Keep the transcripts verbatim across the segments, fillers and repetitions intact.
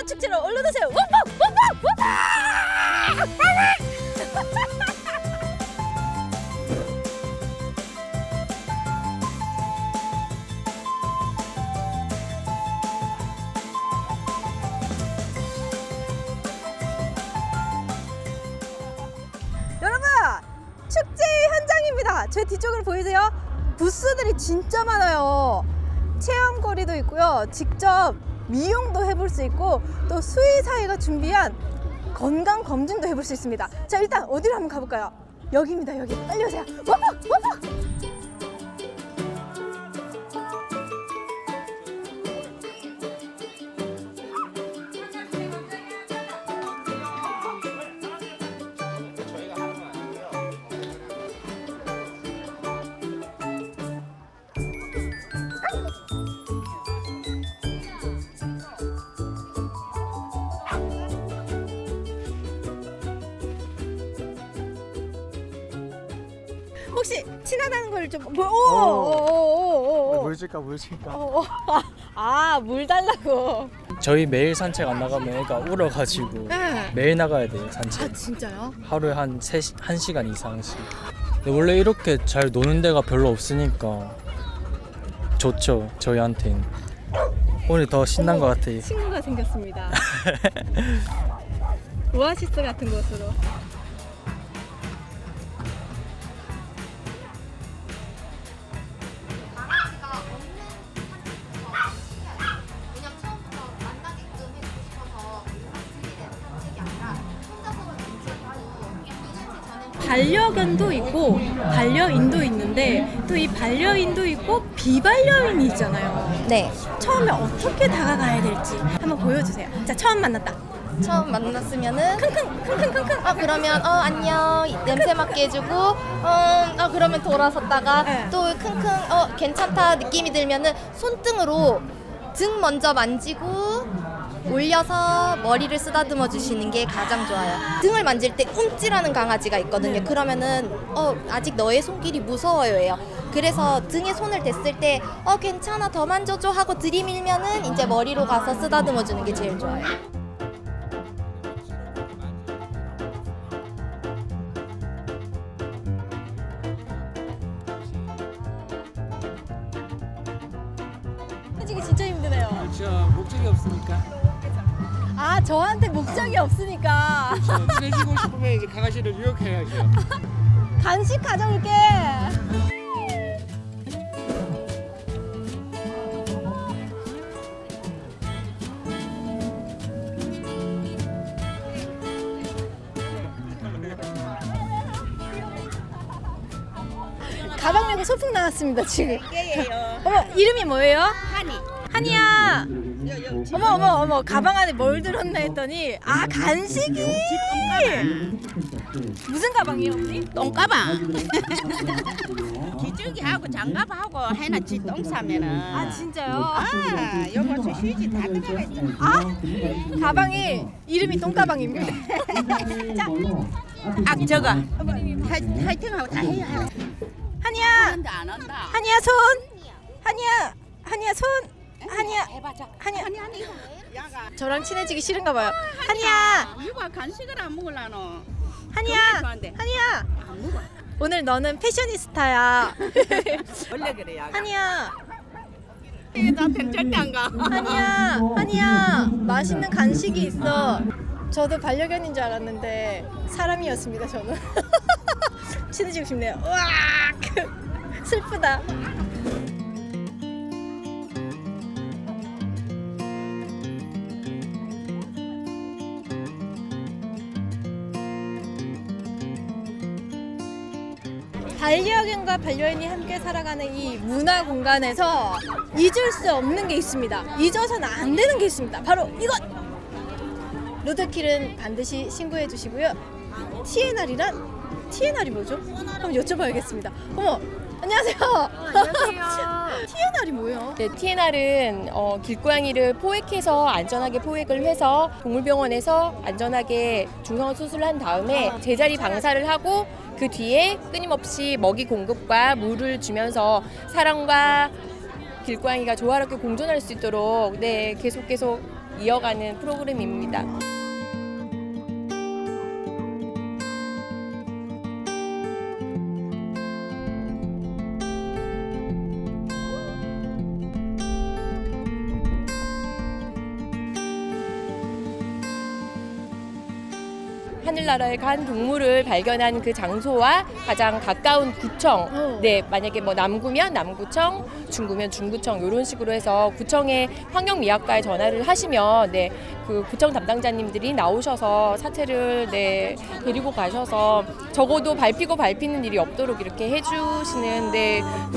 축제로 얼른 오세요. 우와! 우와! 우와! 여러분, 축제 현장입니다. 제 뒤쪽으로 보이세요? 부스들이 진짜 많아요. 체험거리도 있고요. 직접 미용도 해볼 수 있고 또 수의사회가 준비한 건강검진도 해볼 수 있습니다. 자, 일단 어디로 한번 가볼까요? 여기입니다. 여기. 빨리 오세요. 워머! 워머! 혹시 친하다는 걸 좀 뭐, 오, 물 줄까 물 줄까. 아, 물 달라고. 저희 매일 산책 안 나가면 애가 울어가지고 네. 매일 나가야 돼요 산책. 아, 진짜요? 하루에 한 세 시, 한 시간 이상씩. 근데 원래 이렇게 잘 노는 데가 별로 없으니까 좋죠 저희한테는. 오늘 더 신난 것 같아요. 친구가 생겼습니다. 오아시스 같은 곳으로. 반려견도 있고 반려인도 있는데 또 이 반려인도 있고 비반려인이 있잖아요. 네. 처음에 어떻게 다가가야 될지 한번 보여주세요. 자, 처음 만났다. 처음 만났으면은 킁킁 킁킁킁킁. 어 그러면 어 안녕 냄새 맡게 해주고 어, 어 그러면 돌아섰다가 네. 또 킁킁 어 괜찮다 느낌이 들면은 손등으로 등 먼저 만지고 올려서 머리를 쓰다듬어 주시는 게 가장 좋아요. 등을 만질 때 움찔하는 강아지가 있거든요. 네. 그러면은 어 아직 너의 손길이 무서워요예요. 그래서 등에 손을 댔을 때 어 괜찮아 더 만져줘 하고 들이밀면은 이제 머리로 가서 쓰다듬어 주는 게 제일 좋아요. 해주기 진짜 힘드네요. 그렇죠. 목적이 없으니까. 아, 저한테 목적이 없으니까. 그렇죠. 친해지고 싶으면 이제 강아지를 유혹해야죠. 간식 가져올게. 가방 메고 소풍 나왔습니다 지금. 어머, 이름이 뭐예요? 하니. 한이야. 어머 어머 어머, 가방 안에 뭘 들었나 했더니 아, 간식이. 무슨 가방이에요, 언니? 똥가방. 기줄기하고 장갑하고 해놨지 똥 싸면은. 아, 진짜요? 아, 요거 저 휴지 다 들어가 있어. 아, 가방이 이름이 똥가방입니다. 자, 아, 저거. 화- 화이팅하고 다 해야. 한이야. 한다 안 한다. 한이야, 손. 한이야. 한이야, 손. 한이야. 해봐, 자. 한이야. 아니 아니. 야가. 저랑 친해지기 싫은가 봐요. 한이야. 이거 간식을 안 먹을라노. 한이야. 정말 좋아한대. 한이야. 안 먹어. 오늘 너는 패셔니스타야. 원래 그래 야가. 한이야. 나한테 절대 안 가. 한이야. 한이야. 맛있는 간식이 있어. 저도 반려견인 줄 알았는데 사람이었습니다, 저는. 친해지고 싶네요. 으악! 슬프다. 반려견과 반려인이 함께 살아가는 이 문화 공간에서 잊을 수 없는 게 있습니다. 잊어서는 안 되는 게 있습니다. 바로 이것! 로드킬은 반드시 신고해 주시고요. 티엔알이란? 티엔알이 뭐죠? 한번 여쭤봐야겠습니다. 어머, 안녕하세요. 안녕하세요. 티엔알이 뭐예요? 네, 티엔알은 어, 길고양이를 포획해서 안전하게 포획을 해서 동물병원에서 안전하게 중성화 수술을 한 다음에 제자리 방사를 하고 그 뒤에 끊임없이 먹이 공급과 물을 주면서 사람과 길고양이가 조화롭게 공존할 수 있도록 네, 계속 계속 이어가는 프로그램입니다. 하늘나라에 간 동물을 발견한 그 장소와 가장 가까운 구청, 네, 만약에 뭐 남구면 남구청, 중구면 중구청 이런 식으로 해서 구청의 환경미화과에 전화를 하시면 네, 그 구청 담당자님들이 나오셔서 사체를 네, 데리고 가셔서 적어도 밟히고 밟히는 일이 없도록 이렇게 해주시는 네.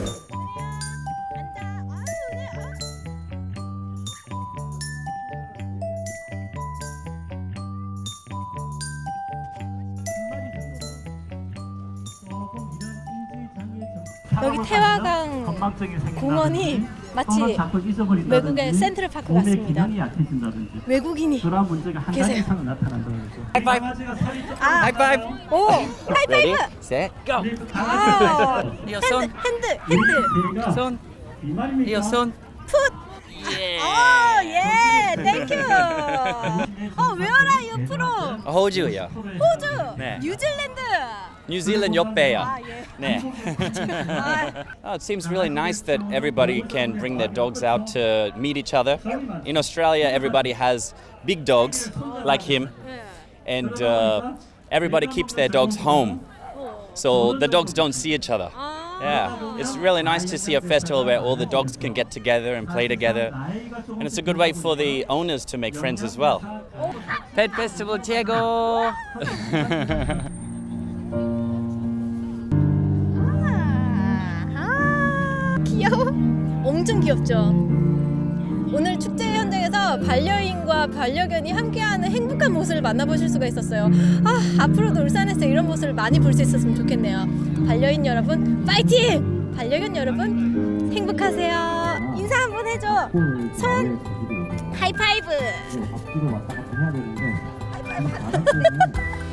여기 태화강 공원이 마치 외국의 센트럴파크 같습니다. 외국인이 계세요. 아, 하이파이브. 오, 하이파이브. 셋, 고. 아, 이어 핸드, 손. 핸드, 핸드. 손. 이어 손. 풋. 예. 오, 예, 땡큐. 어, where are you from? 호주요. 호주. 네. 뉴질랜드. 뉴질랜드 옆에요. 아, 예. 네. 아, Oh, it seems really nice that everybody can bring their dogs out to meet each other. In Australia, everybody has big dogs like him, and uh, everybody keeps their dogs home, so the dogs don't see each other. Yeah, it's really nice to see a festival where all the dogs can get together and play together, and it's a good way for the owners to make friends as well. Pet Festival 최고. 귀여워. 엄청 귀엽죠. 오늘 축제 현장에서 반려인과 반려견이 함께하는 행복한 모습을 만나보실 수가 있었어요. 아, 앞으로도 울산에서 이런 모습을 많이 볼 수 있었으면 좋겠네요. 반려인 여러분 파이팅! 반려견 여러분 행복하세요. 인사 한번 해줘. 손 하이파이브. 하이파이브.